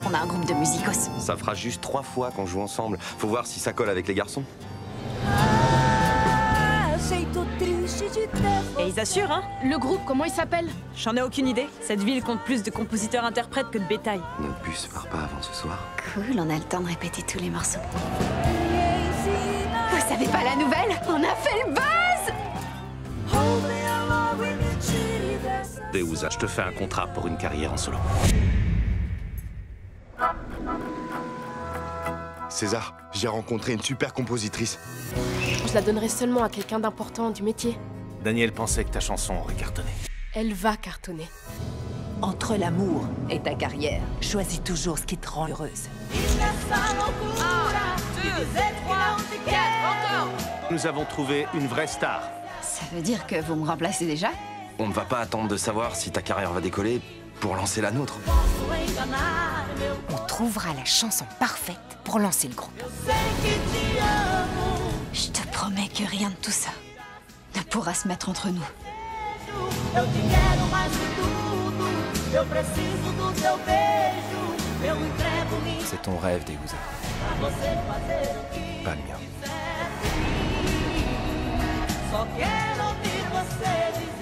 On a un groupe de musicos. Ça fera juste 3 fois qu'on joue ensemble. Faut voir si ça colle avec les garçons. Et ils assurent, hein? Le groupe, comment il s'appelle? J'en ai aucune idée. Cette ville compte plus de compositeurs-interprètes que de bétail. Notre bus part pas avant ce soir. Cool, on a le temps de répéter tous les morceaux. Vous savez pas la nouvelle? On a fait le buzz! Deouza, je te fais un contrat pour une carrière en solo. César, j'ai rencontré une super compositrice. Je la donnerai seulement à quelqu'un d'important du métier. Daniel pensait que ta chanson aurait cartonné. Elle va cartonner. Entre l'amour et ta carrière, choisis toujours ce qui te rend heureuse. Nous avons trouvé une vraie star. Ça veut dire que vous me remplacez déjà? On ne va pas attendre de savoir si ta carrière va décoller pour lancer la nôtre. On trouvera la chanson parfaite pour lancer le groupe. Je te promets que rien de tout ça ne pourra se mettre entre nous. C'est ton rêve, Deouza. Pas le mien. Só quero ouvir você dizer